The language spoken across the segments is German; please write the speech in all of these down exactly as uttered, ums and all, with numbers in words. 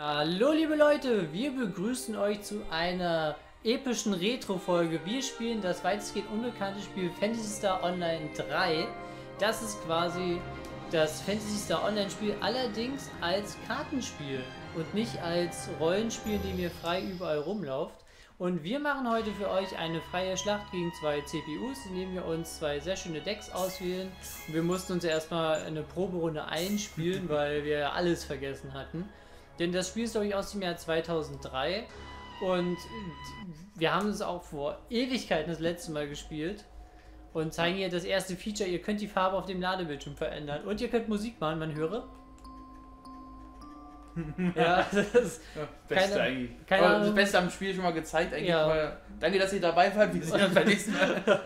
Hallo liebe Leute, wir begrüßen euch zu einer epischen Retro-Folge. Wir spielen das weitestgehend unbekannte Spiel Phantasy Star Online drei. Das ist quasi das Phantasy Star Online Spiel, allerdings als Kartenspiel und nicht als Rollenspiel, in dem ihr frei überall rumlauft. Und wir machen heute für euch eine freie Schlacht gegen zwei C P Us, indem wir uns zwei sehr schöne Decks auswählen. Und wir mussten uns ja erstmal eine Proberunde einspielen, weil wir ja alles vergessen hatten. Denn das Spiel ist, glaube ich, aus dem Jahr zweitausenddrei und wir haben es auch vor Ewigkeiten das letzte Mal gespielt und zeigen hier das erste Feature. Ihr könnt die Farbe auf dem Ladebildschirm verändern und ihr könnt Musik machen, man höre. Ja, das ist ja, Beste keine, eigentlich. Keine Aber Ahnung. das Beste am Spiel schon mal gezeigt eigentlich. Ja. Mal, danke, dass ihr dabei wart. Wir sehen uns beim nächsten Mal.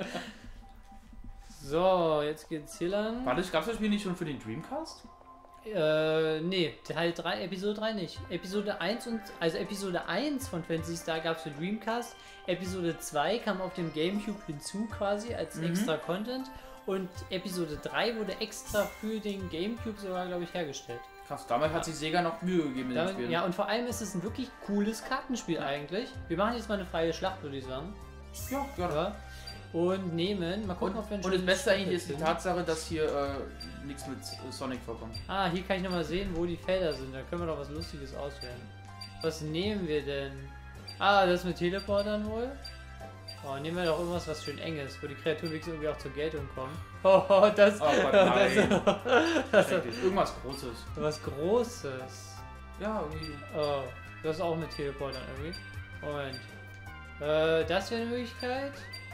So, jetzt geht's hier lang. War das, gab's das Spiel nicht schon für den Dreamcast? Äh, nee, Teil drei, Episode drei nicht. Episode eins und, also Episode eins von Phantasy Star gab es für Dreamcast. Episode zwei kam auf dem Gamecube hinzu quasi als Mhm. extra Content. Und Episode drei wurde extra für den Gamecube sogar, glaube ich, hergestellt. Krass, damals hat sich Sega noch Mühe gegeben mit dem Damit, Spiel. ja, und vor allem ist es ein wirklich cooles Kartenspiel eigentlich. Wir machen jetzt mal eine freie Schlacht, würde ich sagen. Ja, gerne. Ja. Und nehmen, mal gucken, Und, ob wir ein und das schönes Beste eigentlich Spiel ist die finden. Tatsache, dass hier äh, nichts mit äh, Sonic vorkommt. Ah, hier kann ich nochmal sehen, wo die Felder sind. Da können wir doch was Lustiges auswählen. Was nehmen wir denn? Ah, das mit Teleportern wohl? Oh, nehmen wir doch irgendwas, was schön eng ist, wo die Kreaturen wirklich irgendwie auch zur Geltung kommen. Oh, das... Oh Gott, nein. Das, das irgendwas Großes. Was Großes. Ja, irgendwie. Oh, das ist auch mit Teleportern irgendwie. Und... Äh, das wäre eine Möglichkeit.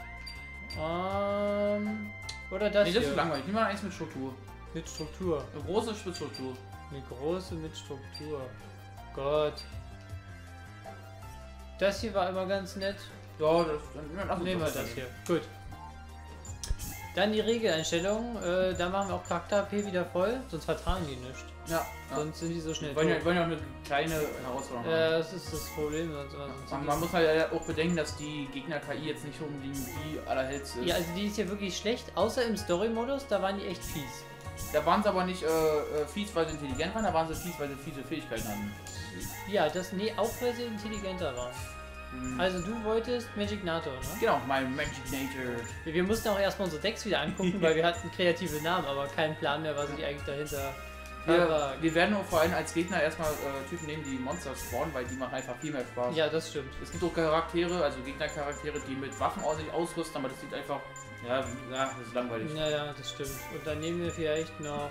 Ähm... Oder das Nee, das hier. ist langweilig. Nimm mal eins mit Struktur. Mit Struktur. Eine große mit Struktur. Eine große mit Struktur. Gott. Das hier war immer ganz nett. Ja, das dann ach, Nehmen wir das hier. Gut. Dann die Regeleinstellungen. Äh, da machen wir auch Charakter P wieder voll, sonst vertragen die nichts. Ja, ja. Sonst sind die so schnell Wir wollen ja, tot. wollen ja eine kleine Herausforderung Ja, haben. das ist das Problem. Sonst, sonst Man, sind man muss halt ja auch bedenken, dass die Gegner-K I jetzt nicht unbedingt die allerhellste ist. die, ja, also die ist ja wirklich schlecht, außer im Story-Modus, da waren die echt fies. Da waren sie aber nicht äh, äh, fies, weil sie intelligent waren, da waren sie fies, weil sie fiese Fähigkeiten hatten. Ja, das, nee, auch weil sie intelligenter waren. Hm. Also du wolltest Magic Nator, ne? Genau, mein Magic Nature. Wir, wir mussten auch erstmal unsere Decks wieder angucken, weil wir hatten kreative Namen, aber keinen Plan mehr, was die eigentlich dahinter. Wir, Aber- wir werden auch vor allem als Gegner erstmal äh, Typen nehmen, die Monster spawnen, weil die machen einfach viel mehr Spaß. Ja, das stimmt. Es gibt auch Charaktere, also Gegnercharaktere, die mit Waffen aus sich ausrüsten, aber das sieht einfach. Ja, ja, das ist langweilig. Naja, das stimmt. Und dann nehmen wir vielleicht noch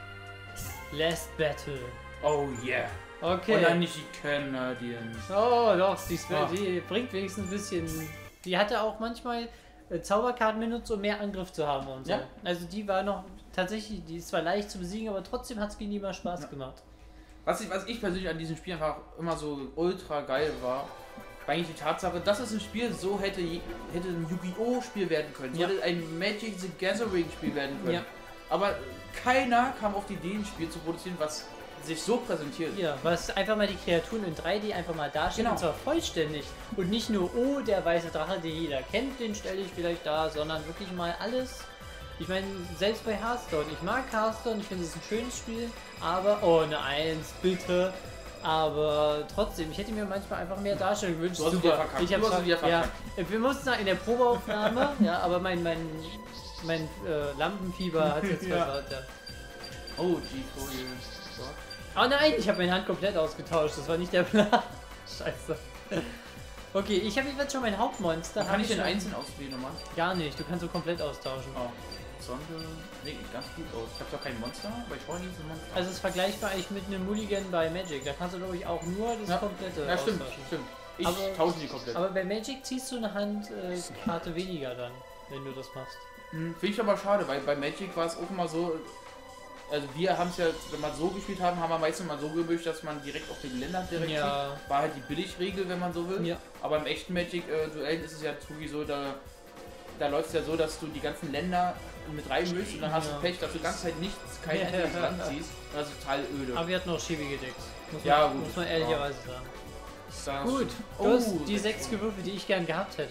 Last Battle. Oh yeah. Okay. Und dann nicht die Canadians. Oh doch, die, Ah. die bringt wenigstens ein bisschen... Die hatte auch manchmal äh, Zauberkarten benutzt, um mehr Angriff zu haben und so. Ja. Also die war noch tatsächlich, die ist zwar leicht zu besiegen, aber trotzdem hat es gegen die immer Spaß Ja. gemacht. Was ich, was ich persönlich an diesem Spiel einfach immer so ultra geil war, war eigentlich die Tatsache, dass es ein Spiel so hätte, je- hätte ein Yu-Gi-Oh! Spiel werden können, so Ja. hätte ein Magic the Gathering Spiel werden können. Ja. Aber keiner kam auf die Idee, ein Spiel zu produzieren, was sich so präsentiert. Ja, was einfach mal die Kreaturen in drei D einfach mal darstellen, Genau. und zwar vollständig. Und nicht nur, oh, der weiße Drache, den jeder kennt, den stelle ich vielleicht da, sondern wirklich mal alles. Ich meine, selbst bei Hearthstone, ich mag Hearthstone, ich finde es ein schönes Spiel, aber, oh, eine Eins, bitte. Aber trotzdem, ich hätte mir manchmal einfach mehr Darstellung gewünscht. Du hast wieder verkackt. Ich hab's Du hast ver- wieder ja, verkackt. wir mussten in der Probeaufnahme, ja, aber mein, mein, mein äh, Lampenfieber hat jetzt Ja. versaut, ja. Oh, G-Folie. So. Oh nein, ich habe meine Hand komplett ausgetauscht. Das war nicht der Plan. Scheiße. Okay, ich habe jetzt schon mein Hauptmonster. Kann hab ich den schon- einzeln auswählen nochmal? Gar nicht, du kannst so komplett austauschen. Oh. Sonde. Nee, sieht ganz gut aus. Ich habe zwar kein Monster, aber ich brauche nie so ein Monster. Also es ist vergleichbar eigentlich mit einem Mulligan bei Magic. Da kannst du glaube ich auch nur das Ja. komplette Ja, stimmt, austauschen. stimmt. Ich Aber- tausche die komplett. Aber bei Magic ziehst du eine Handkarte äh, Karte weniger dann, wenn du das machst. Hm, Finde ich aber schade, weil bei Magic war es auch immer so, also wir haben es ja, wenn wir so gespielt haben, haben wir meistens mal so gemischt, dass man direkt auf den Länder direkt Ja. zieht. War halt die Billigregel, wenn man so will. Ja. Aber im echten Magic-Duell ist es ja wirklich so, da, da läuft es ja so, dass du die ganzen Länder mit reinmischst und dann hast Ja. du Pech, dass du die ganze Zeit nichts, kein Ja. einziges Land ziehst. Das ist total öde. Aber wir hatten auch schäbige Decks. Muss man, Ja, gut. muss man ehrlicherweise sagen. Das- Gut, du Oh, hast die sechs sechs gewürfelt, die ich gern gehabt hätte.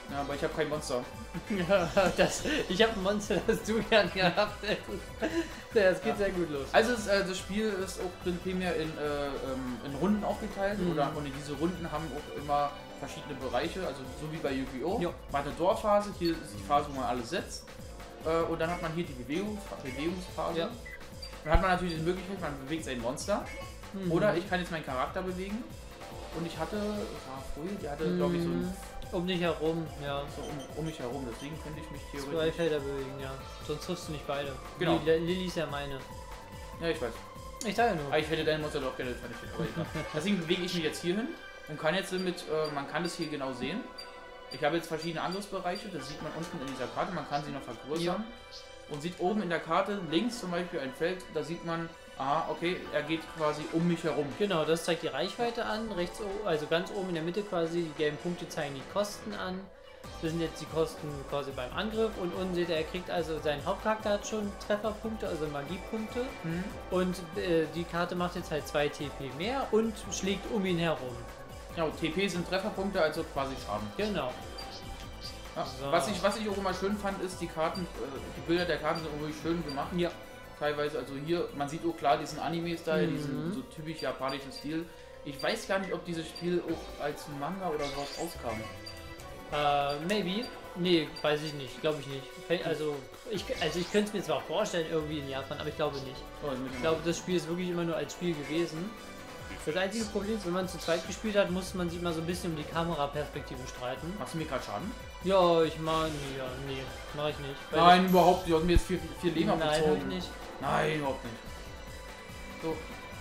Ja, aber ich habe kein Monster. Ja, das, ich habe ein Monster, das du gern gehabt hättest. Ja, das geht Ja. sehr gut los. Also es, äh, das Spiel ist auch primär in, äh, ähm, in Runden aufgeteilt. Mhm. Oder, und diese Runden haben auch immer verschiedene Bereiche, also so wie bei Yu-Gi-Oh! Ja. Man hat eine Dorfphase, hier ist die Phase, wo man alles setzt. Äh, und dann hat man hier die Bewegungs Bewegungsphase. Ja. Dann hat man natürlich die Möglichkeit, man bewegt sein Monster. Mhm. Oder ich kann jetzt meinen Charakter bewegen. Und ich hatte, war früher, die hatte glaube ich so, Mhm. um dich herum, ja. so um, um mich herum. Deswegen könnte ich mich Zwei theoretisch... Felder bewegen, ja. Sonst triffst du nicht beide. Genau. Die, Lilly ist ja meine. Ja, ich weiß. Ich sage nur. Aber ich hätte dein Monster doch gerne vernichtet. Aber egal. Deswegen bewege ich mich jetzt hier hin und kann jetzt mit, äh, man kann das hier genau sehen. Ich habe jetzt verschiedene Angriffsbereiche, das sieht man unten in dieser Karte, man kann sie noch vergrößern. Und sieht oben in der Karte links zum Beispiel ein Feld, da sieht man, aha, okay, er geht quasi um mich herum. Genau, das zeigt die Reichweite an. Rechts, o- also ganz oben in der Mitte quasi, die gelben Punkte zeigen die Kosten an. Das sind jetzt die Kosten quasi beim Angriff. Und unten seht ihr, er kriegt also, sein Hauptcharakter hat schon Trefferpunkte, also Magiepunkte. Mhm. Und äh, die Karte macht jetzt halt zwei T P mehr und schlägt um ihn herum. Ja, und T P sind Trefferpunkte, also quasi Schaden. Genau. Ja. So. Was, ich, was ich auch immer schön fand, ist, die Karten, äh, die Bilder der Karten sind irgendwie schön gemacht. Ja. Teilweise, also hier, man sieht auch klar diesen Anime-Style, Mhm. diesen so typisch japanischen Stil. Ich weiß gar nicht, ob dieses Spiel auch als Manga oder sowas rauskam. Äh, maybe. Nee, weiß ich nicht. Glaube ich nicht. Also ich, also ich könnte es mir zwar vorstellen, irgendwie in Japan, aber ich glaube nicht. Oh, das mit Ich glaube, das Spiel ist wirklich immer nur als Spiel gewesen. Das einzige Problem ist, wenn man zu zweit gespielt hat, muss man sich immer so ein bisschen um die Kameraperspektiven streiten. Machst du mir gerade Schaden? Ja, ich meine, ja, nee, mache ich nicht. Weil Nein, überhaupt nicht. Du hast mir jetzt vier, vier Leben ich, nein, hab ich abgezogen. nicht. Nein, überhaupt nicht. So.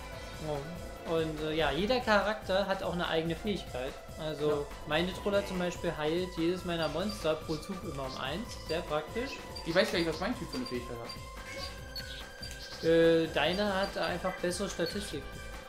Oh. Und äh, ja, jeder Charakter hat auch eine eigene Fähigkeit. Also Ja. meine Troller zum Beispiel heilt jedes meiner Monster pro Zug immer um eins. Sehr praktisch. Ich weiß gar nicht, was mein Typ für eine Fähigkeit hat. Äh, deiner hat einfach bessere Statistik.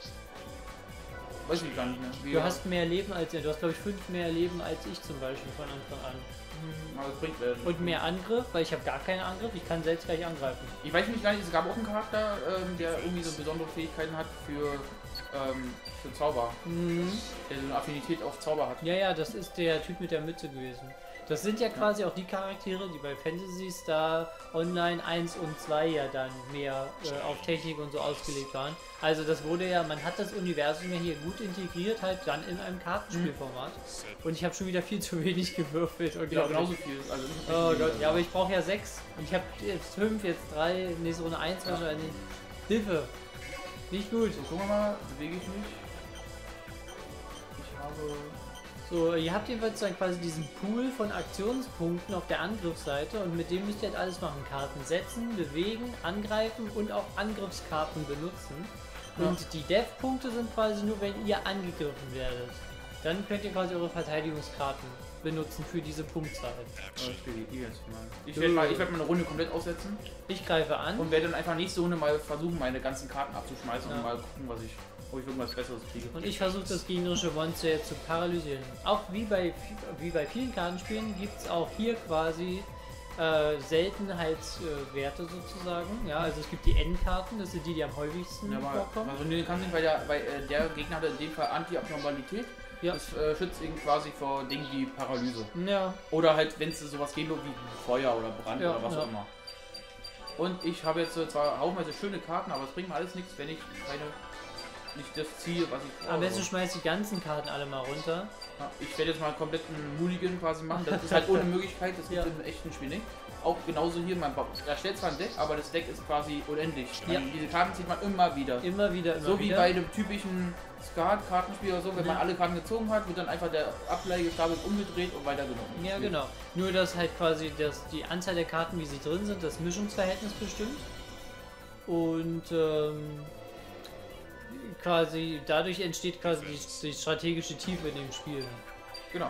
Weiß ich gar nicht mehr. Wie Du hast mehr Leben als er. Du hast glaube ich fünf mehr Leben als ich zum Beispiel von Anfang an. Aber das bringt äh, Und mehr Angriff, weil ich habe gar keinen Angriff. Ich kann selbst gleich angreifen. Ich weiß nicht gar nicht, es gab auch einen Charakter, ähm, der irgendwie so besondere Fähigkeiten hat für, ähm, für Zauber. Mhm. Der so eine Affinität auf Zauber hat. Ja, ja, das ist der Typ mit der Mütze gewesen. Das sind ja quasi auch die Charaktere, die bei Fantasy Star Online eins und zwei ja dann mehr äh, auf Technik und so ausgelegt waren. Also das wurde ja, man hat das Universum ja hier gut integriert, halt dann in einem Kartenspielformat. Und ich habe schon wieder viel zu wenig gewürfelt. Und Genau, genauso viel. Also Oh Gott, ja, aber ich brauche ja sechs. Und ich habe jetzt fünf, jetzt drei, nächste Runde eins Ja. wahrscheinlich. Hilfe! Nicht gut. So, gucken wir mal, bewege ich mich. Ich habe... So, ihr habt jedenfalls dann quasi diesen Pool von Aktionspunkten auf der Angriffsseite und mit dem müsst ihr halt alles machen. Karten setzen, bewegen, angreifen und auch Angriffskarten benutzen. Ja. Und die Dev-Punkte sind quasi nur, wenn ihr angegriffen werdet. Dann könnt ihr quasi eure Verteidigungskarten benutzen für diese Punktzahl. Oh, ich spiele die jetzt mal. Ich werde mal, ich werd mal eine Runde komplett aussetzen Ich greife an. und werde dann einfach nächste Runde mal versuchen, meine ganzen Karten abzuschmeißen Ja. und mal gucken, was ich, ob ich irgendwas Besseres kriege. Und ich versuche das gegnerische Monster jetzt zu paralysieren. Auch wie bei, wie bei vielen Kartenspielen gibt es auch hier quasi äh, Seltenheitswerte äh, sozusagen. Ja, also es gibt die N-Karten, das sind die, die am häufigsten Ja, aber vorkommen. also nee, kann nicht, weil der, weil äh, der Gegner hatte in dem Fall Anti-Abnormalität. Ja. Das äh, schützt ihn quasi vor Dingen wie Paralyse. Ja, Oder halt, wenn es sowas geht, wie Feuer oder Brand Ja, oder was ja. auch immer. Und ich habe jetzt äh, zwar haufenweise schöne Karten, aber es bringt mir alles nichts, wenn ich keine, nicht das ziehe, was ich am besten schmeißt die ganzen Karten alle mal runter. Ja, ich werde jetzt mal komplett einen Mulligan quasi machen. Das ist halt ohne Möglichkeit, das gibt Ja. es im echten Spiel nicht. Auch genauso hier, man erstellt zwar ein Deck, aber das Deck ist quasi unendlich. Ja. Man, diese Karten zieht man immer wieder. Immer wieder, immer So wie wieder. bei dem typischen Skat-Kartenspiel oder so, wenn man Ja. alle Karten gezogen hat, wird dann einfach der Ableihgestapel umgedreht und weitergenommen. Ja, genau. Nur, dass halt quasi das, die Anzahl der Karten, wie sie drin sind, das Mischungsverhältnis bestimmt. Und ähm, quasi dadurch entsteht quasi die, die strategische Tiefe in dem Spiel. Genau.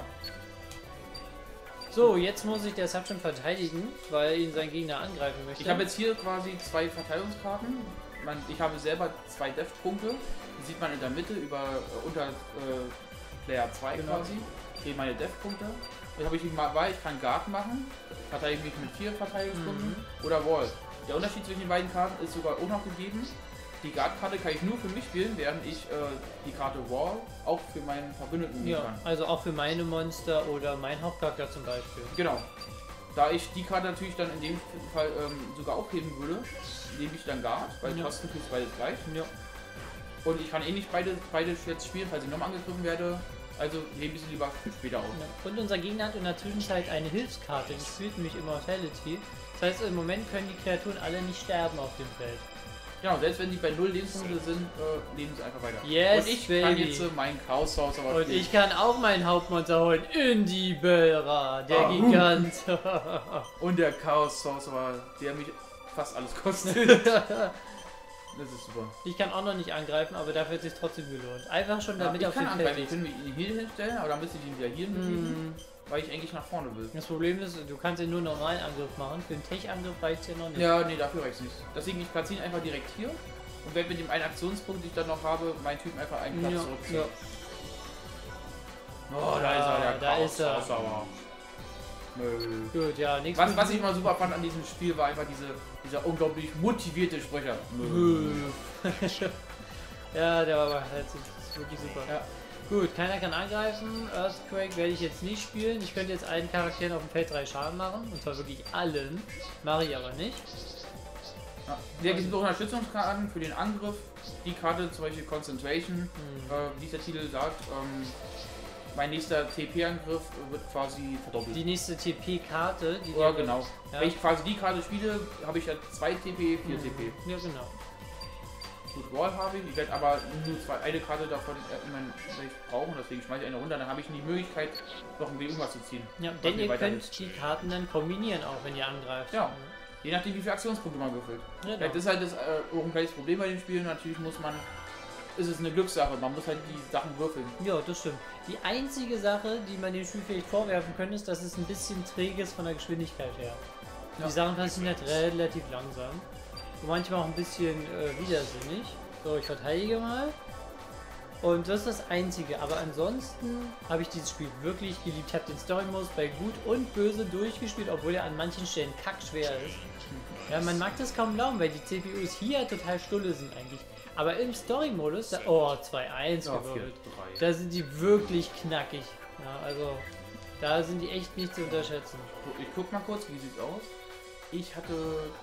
So, jetzt muss sich der Subject verteidigen, weil ihn sein Gegner angreifen möchte. Ich habe jetzt hier quasi zwei Verteilungskarten. Man, ich habe selber zwei Deft-Punkte. Die sieht man in der Mitte über äh, unter äh, Player zwei Genau. quasi. Hier meine Deft-Punkte. Jetzt habe ich mal weil ich kann Guard machen. Verteidige mich mit vier Verteidigungspunkten. Mhm. Oder Wall. Der Unterschied zwischen den beiden Karten ist sogar auch noch gegeben. die Guard-Karte kann ich nur für mich spielen, während ich äh, die Karte Wall auch für meinen Verbündeten nehmen Ja, kann. also auch für meine Monster oder mein Hauptcharakter zum Beispiel. Genau. Da ich die Karte natürlich dann in dem Fall ähm, sogar aufheben würde, nehme ich dann Guard, weil Ja. Kosten ist beides gleich. Ja. Und ich kann eh nicht beide, beide jetzt spielen, falls ich nochmal angegriffen werde. Also hebe ich sie lieber für später auf. Ja. Und unser Gegner hat in der Zwischenzeit eine Hilfskarte gespielt, nämlich Immortality. Das heißt, im Moment können die Kreaturen alle nicht sterben auf dem Feld. Genau, selbst wenn die bei null Lebenspunkte sind, äh, leben sie einfach weiter. Yes, Und ich baby. kann jetzt äh, meinen Chaos Source aber Und spielen. ich kann auch meinen Hauptmonster holen. Indibelra, der Ah, Gigant. Und der Chaos Source, der mich fast alles kostet. Das ist super. Ich kann auch noch nicht angreifen, aber dafür hat es sich trotzdem gelohnt. Einfach schon Ja, damit ich auf kann dem angreifen, Feld ich ist. kann mich in die Heal hinstellen, aber dann müsste ich ihn wieder hier bewegen, Mm, weil ich eigentlich nach vorne will. Das Problem ist, du kannst ja nur einen normalen Angriff machen. Für einen Tech-Angriff reicht ja noch nicht. Ja, nee, dafür reicht es nicht. Deswegen, ich platziere ihn einfach direkt hier und werde mit dem einen Aktionspunkt, den ich dann noch habe, meinen Typen einfach einen Platz Ja, zurückziehen. ja. Oh, da ist er, der Da Chaos ist er. Source, aber. Nö. Gut, ja, nichts Was, mit was ich immer super fand an diesem Spiel, war einfach diese, dieser unglaublich motivierte Sprecher. Ja, der war aber halt das ist wirklich super. Ja. Gut, keiner kann angreifen. Earthquake werde ich jetzt nicht spielen. Ich könnte jetzt allen Charakteren auf dem Feld drei Schaden machen. Und zwar wirklich allen. Mache ich aber nicht. Ja. Der gibt auch Unterstützungskarten für den Angriff. Die Karte, zum Beispiel Concentration, Hm. äh, wie es der Titel sagt, ähm, mein nächster T P-Angriff wird quasi verdoppelt. Die nächste T P-Karte, die Ja, dir- genau. Ja. Wenn ich quasi die Karte spiele, habe ich ja zwei T P, vier Hm. T P. Ja, genau. Gut, Wall habe ich, ich werde aber nur zwei, eine Karte davon äh, immer vielleicht brauchen, deswegen schmeiße ich eine runter, dann habe ich die Möglichkeit, noch ein irgendwas zu ziehen. Ja, Was denn mir ihr könnt weiterhilft. die Karten dann kombinieren, auch wenn ihr angreift. Ja. Je nachdem, wie viele Aktionspunkte man würfelt. Genau. Ja, das ist halt das, äh, auch ein kleines Problem bei den Spielen. Natürlich muss man, ist es eine Glückssache, man muss halt die Sachen würfeln. Ja, das stimmt. Die einzige Sache, die man dem Spiel vielleicht vorwerfen könnte, ist, dass es ein bisschen träge ist von der Geschwindigkeit her. Ja. Die Sachen passieren halt relativ langsam. Und manchmal auch ein bisschen äh, widersinnig. So, ich verteidige mal. Und das ist das Einzige. Aber ansonsten habe ich dieses Spiel wirklich geliebt. Ich habe den Story-Modus bei Gut und Böse durchgespielt, obwohl er an manchen Stellen kackschwer ist. Ja, man mag das kaum glauben, weil die C P Us hier total stulle sind eigentlich. Aber im Story-Modus, da- oh, zwei eins Ja, gewürfelt. vier, drei. Da sind die wirklich knackig. Ja, also da sind die echt nicht zu unterschätzen. Ich guck mal kurz, wie sieht's aus. Ich hatte.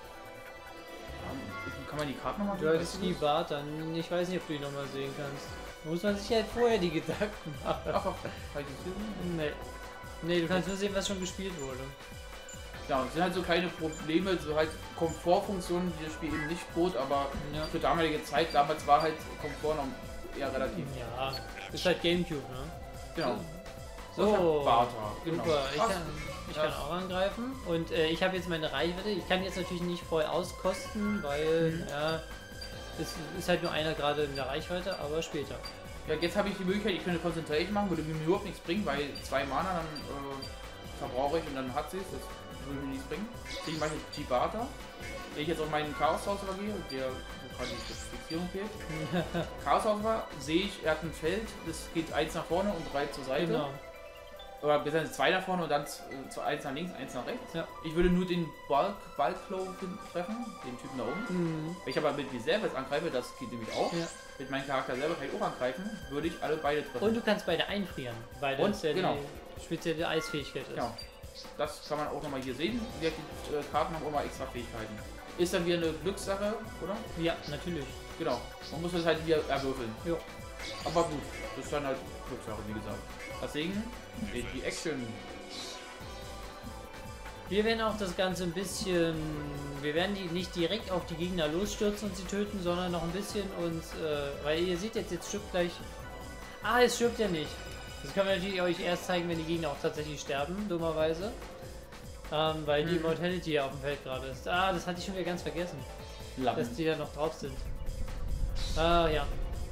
Ähm, kann man die Karten nochmal Du hattest die Bart dann, ich weiß nicht, ob du die nochmal sehen kannst. Muss man sich halt vorher die Gedanken machen. Ach, ach, kann ich das sehen? Nee. Nee, du kannst nur sehen, was schon gespielt wurde. Ja, es sind halt so kleine Probleme, so halt Komfortfunktionen, die das Spiel eben nicht bot, aber Ja. für damalige Zeit, damals war halt Komfort noch eher relativ. Ja, ist halt Gamecube, ne? Genau. So, Barter, genau. super. Ich Was? kann, ich Ja. kann auch angreifen. Und äh, ich habe jetzt meine Reichweite. Ich kann jetzt natürlich nicht voll auskosten, weil, Mhm. ja, es ist halt nur einer gerade in der Reichweite, aber später. Ja, jetzt habe ich die Möglichkeit, ich könnte Concentration machen, würde mir überhaupt nichts bringen, weil zwei Mana, dann äh, verbrauche ich und dann hat sie es, das würde mir nichts bringen. Deswegen mache ich Gibata. Wenn ich jetzt auf meinen Chaos-Haus übergehe, der wo gerade die Fixierung fehlt. Chaos-Haus war, sehe ich, er hat ein Feld, das geht eins nach vorne und drei zur Seite. Genau. Oder besser zwei nach vorne und dann äh, zu eins nach links, eins nach rechts. Ja. Ich würde nur den Bulk, Bulkflow treffen, den Typen da oben. Mhm. Wenn ich aber mit mir selber jetzt angreife, das geht nämlich auch. Ja. Mit meinem Charakter selber kann ich auch angreifen, würde ich alle beide treffen. Und du kannst beide einfrieren, weil Und, das ja genau. die spezielle Eisfähigkeit ist. Genau. Das kann man auch nochmal hier sehen. Die äh, Karten haben auch mal extra Fähigkeiten. Ist dann wieder eine Glückssache, oder? Ja, natürlich. Genau. Man muss das halt wieder erwürfeln. Jo. Aber gut, das ist dann halt Glückssache, wie gesagt. Deswegen, die Action. Wir werden auch das Ganze ein bisschen, wir werden die nicht direkt auf die Gegner losstürzen und sie töten, sondern noch ein bisschen uns, äh, weil ihr seht jetzt, jetzt stirbt gleich, ah, es stirbt ja nicht. Das können wir natürlich euch erst zeigen, wenn die Gegner auch tatsächlich sterben, dummerweise. Ähm, weil die Mhm. Immortality ja auf dem Feld gerade ist. Ah, das hatte ich schon wieder ganz vergessen, dass die da noch drauf sind. Ah, ja.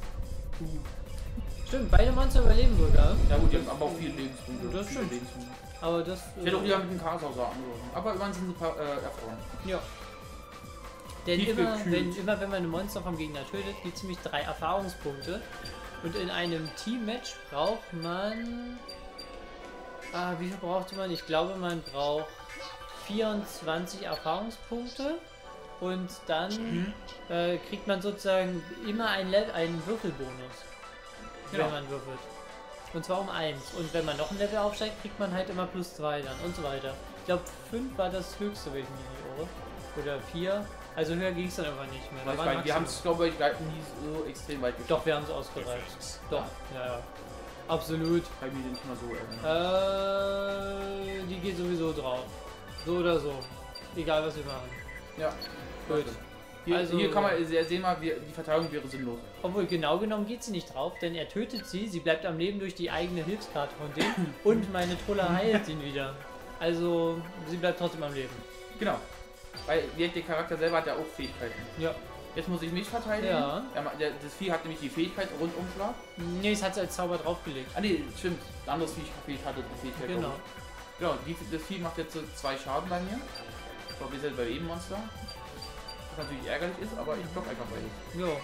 Stimmt, beide Monster überleben sogar. Ja gut, die haben aber auch viele Lebenspunkte. Das viele stimmt. Lebenspunkte. Aber das... Ich hätte auch wieder mit dem Chaos angegriffen. Aber immerhin sind sie paar, äh, erfroren. Ja. Denn Tief immer gekühlt. wenn, immer wenn man ein Monster vom Gegner tötet, gibt es nämlich drei Erfahrungspunkte. Und in einem Team-Match braucht man... Ah, wie viel braucht man? Ich glaube, man braucht vierundzwanzig Erfahrungspunkte. und dann Mhm. äh, kriegt man sozusagen immer einen, Le einen Würfelbonus, Genau. wenn man würfelt. Und zwar um eins. Und wenn man noch ein Level aufsteigt, kriegt man halt immer plus zwei dann und so weiter. Ich glaube fünf war das höchste, wenn ich mich nicht irre. Oder vier. Also höher ging es dann einfach nicht mehr. Da Weiß waren gar nicht, wir haben Maximum- es, glaube ich, gar nie so extrem weit geschafft. Doch, wir haben es ausgereift. Doch, ja, ja. Absolut. Kann ich mich nicht mal so erinnern. Äh, die geht sowieso drauf. So oder so. Egal was wir machen. Ja, Gut. Hier, Also- hier kann man sehr sehen, mal, wie, die Verteilung wäre sinnlos. Obwohl, genau genommen geht sie nicht drauf, denn er tötet sie, sie bleibt am Leben durch die eigene Hilfskarte von denen und meine Troller heilt ihn wieder. Also, sie bleibt trotzdem am Leben. Genau. Weil der Charakter selber hat ja auch Fähigkeiten. Ja. Jetzt muss ich mich verteidigen. Ja. Er ma- der, das Vieh hat nämlich die Fähigkeit Rundumschlag. Nee, es hat sie als Zauber draufgelegt. Ah ne, stimmt. Ein anderes Vieh fehlt- hatte die Fähigkeit. Genau. glaub ich. Genau, die, das Vieh macht jetzt so zwei Schaden bei mir. Ich glaube, wir sind bei jedem Monster. Was natürlich ärgerlich ist, aber ich block einfach bei ihm. Jo.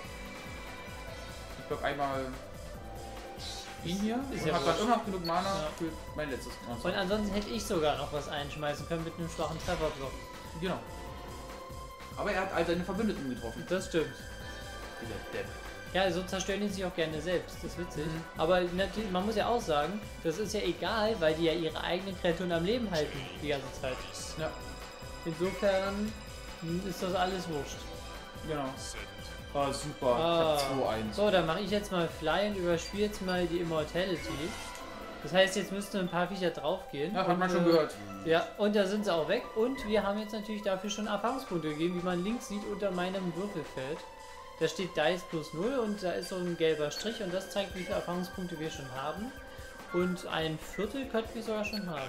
Ich block einmal ihn hier. Ist und ja hab dann wurscht. immer noch genug Mana Ja. für mein letztes Monster. Und ansonsten hätte ich sogar noch was einschmeißen können mit einem schwachen Trefferblock. Genau. Aber er hat all seine Verbündeten getroffen. Das stimmt. Dieser Depp. Ja, so zerstören die sich auch gerne selbst, das ist witzig. Mhm. Aber natürlich, man muss ja auch sagen, das ist ja egal, weil die ja ihre eigenen Kreaturen am Leben halten die ganze Zeit. Ja, Insofern ist das alles wurscht. genau. War super. Ah. Ich hab zwei eins. So, dann mache ich jetzt mal Fly und überspiele jetzt mal die Immortality. Das heißt, jetzt müssten ein paar Viecher draufgehen. Ja, hat Und, man schon äh, gehört. Ja, und da sind sie auch weg. Und wir haben jetzt natürlich dafür schon Erfahrungspunkte gegeben, wie man links sieht unter meinem Würfelfeld. Da steht Dice plus null und da ist so ein gelber Strich und das zeigt, wie viele Erfahrungspunkte wir schon haben. Und ein Viertel könnten wir sogar schon haben.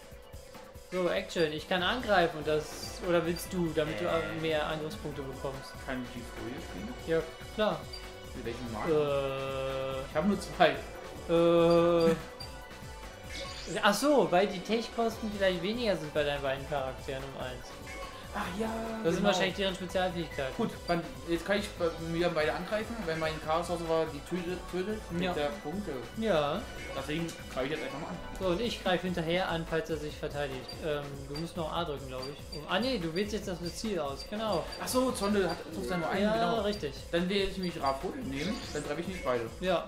So, Action. Ich kann angreifen und das... Oder willst du, damit du mehr Angriffspunkte bekommst? Kann ich die Folie spielen? Ja, klar. Mit welchem Markt? Äh... Ich habe nur zwei. Äh... Ach so, weil die Tech-Kosten vielleicht weniger sind bei deinen beiden Charakteren um eins. Ach ja. Das sind wahrscheinlich deren Spezialfähigkeiten. Gut, dann, jetzt kann ich bei mir beide angreifen. Wenn mein Chaos war, die tötet, tötet mit Ja. der Punkte. Ja. Deswegen greife ich jetzt einfach mal an. So, und ich greife hinterher an, falls er sich verteidigt. Ähm, du musst noch A drücken, glaube ich. Um, ah nee, du wählst jetzt das Ziel aus, genau. Ach so, Zonde hat sucht dann nur einen, Ja, genau. richtig. Dann wähle ich mich Rafolie nehmen, dann treffe ich nicht beide. Ja.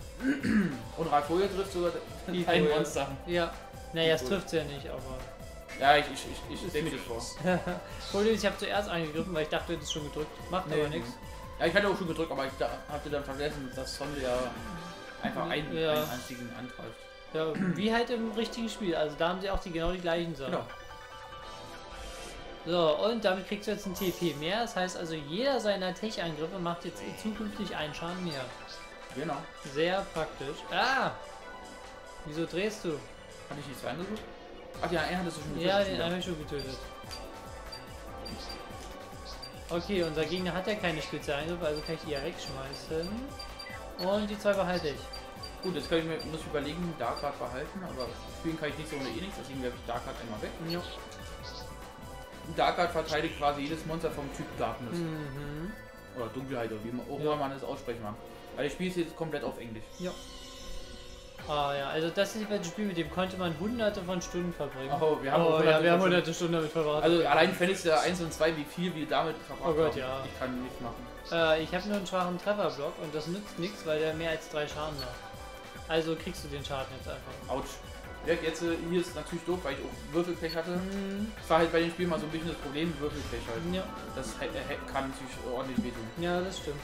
Und Rafolie trifft sogar Die ein Folie. Monster. Ja. Naja, es Gut. trifft ja nicht, aber... Ja, ich, ich, ich, ich stelle mir das vor. Problem ist, ich habe zuerst angegriffen, weil ich dachte, du hättest schon gedrückt. Macht aber nichts. Ja, ich hatte auch schon gedrückt, aber ich da, hatte dann vergessen, dass Zonde ja einfach einen, Ja. einen einzigen angreift. Ja, wie halt im richtigen Spiel. Also da haben sie auch die genau die gleichen Sachen. Genau. So, und damit kriegst du jetzt ein T P mehr. Das heißt also, jeder seiner Tech-Angriffe macht jetzt zukünftig einen Schaden mehr. Genau. Sehr praktisch. Ah! Wieso drehst du? Hatte ich die zwei angesucht? Ach ja, einen hattest du schon Ja, getötet. den habe ich schon getötet. Okay, unser Gegner hat ja keine Spezialangriffe, also kann ich die ja wegschmeißen. Und die zwei behalte ich. Gut, jetzt kann ich mir, muss ich überlegen, Darkard behalten, aber spielen kann ich nicht so ohne eh nichts, deswegen werfe ich Darkard einmal weg. Ja. Darkard verteidigt quasi jedes Monster vom Typ Darkness. Mhm. Oder Dunkelheit, oder wie man, auch Ja. immer man es aussprechen mag. Weil ich spiele es jetzt komplett auf Englisch. Ja. Ah ja, also das ist ein Spiel, mit dem konnte man hunderte von Stunden verbringen. Oh, wir haben auch oh ja, hunderte wir haben von hunderte Stunden damit verbracht. Also allein Fenix der eins und zwei, wie viel wir damit verbracht Oh Gott, haben. ja. Ich kann nichts machen. Äh, ich habe nur einen schwachen Trefferblock und das nützt nichts, weil der mehr als drei Schaden macht. Also kriegst du den Schaden jetzt einfach. Autsch. Ja, jetzt äh, hier ist natürlich doof, weil ich auch Würfelpech hatte. Mhm. Das war halt bei den Spielen mal so ein bisschen das Problem, Würfelpech halt. Ja, Das hä- hä- kann natürlich ordentlich wehtun. ja, das stimmt.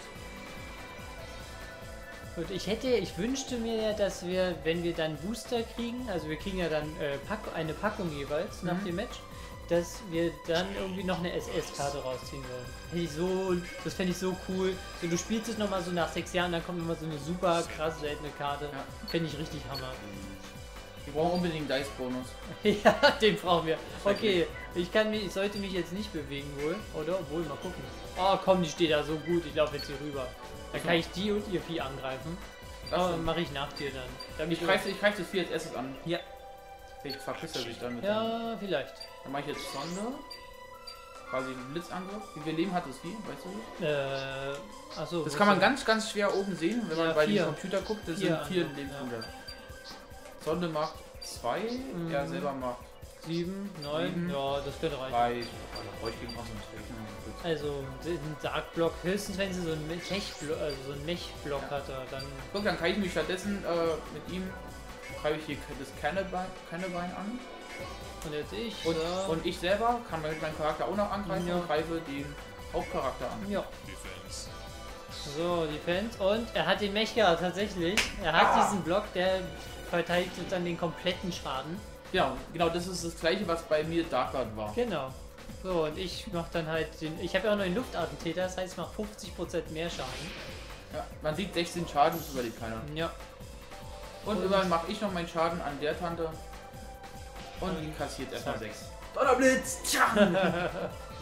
Und ich hätte, ich wünschte mir ja, dass wir, wenn wir dann Booster kriegen, also wir kriegen ja dann äh, Pack, eine Packung jeweils nach Mhm. dem Match, dass wir dann irgendwie noch eine S S-Karte rausziehen wollen. Hätte ich so, das fände ich so cool. So, du spielst es nochmal so nach sechs Jahren, dann kommt nochmal so eine super krass seltene Karte. Ja. Fände ich richtig Hammer. Wir brauchen unbedingt einen Dice-Bonus. Ja, den brauchen wir. Okay, ich kann mich, ich sollte mich jetzt nicht bewegen wohl, oder? Wohl, mal gucken. Oh komm, die steht da so gut, ich laufe jetzt hier rüber. Dann kann ich die und ihr Vieh angreifen. Das Aber stimmt. mache ich nach dir dann. Damit Ich du- greife ich greif das Vieh als erstes an. Ja. Vielleicht verpisst er sich dann mit dem. Ja, vielleicht. Dann mache ich jetzt Sonde. Quasi einen Blitzangriff. Wie viel Leben hat das Vieh? Weißt du? Äh, achso. Das kann man ganz, ganz schwer oben sehen, wenn Ja, man bei vier. dem Computer guckt. Das Vier sind vier Angriff, Lebenspunkte. Sonde macht zwei, Mhm. er selber macht sieben, neun, Sieben. ja, das könnte reichen. Reicht. Da brauche ich gegen auch so einen Technik. Also ein Dark Block, höchstens wenn sie so einen Mech-Block, also so einen Mech-Block Ja. hat, er, dann. Guck, dann kann ich mich stattdessen äh, mit ihm schreibe ich hier das Cannibine Cannibine an. Und jetzt ich. Und, so. und ich selber kann mit meinem Charakter auch noch angreifen Ja. und greife den Hauptcharakter an. Ja. So, Defense. Und er hat den Mech gehabt, tatsächlich. Er hat Ah. diesen Block, der verteilt dann den kompletten Schaden. Genau, genau, das ist das gleiche, was bei mir Dark Guard war. Genau. So, und ich mach dann halt den. Ich habe ja auch noch den Luftattentäter, das heißt, ich mache fünfzig Prozent mehr Schaden. Ja, man sieht sechzehn Schaden, das überlebt keiner. Ja. Und, Und- immerhin mache ich noch meinen Schaden an der Tante. Und Und die kassiert erstmal zack. sechs. Donnerblitz! Tja!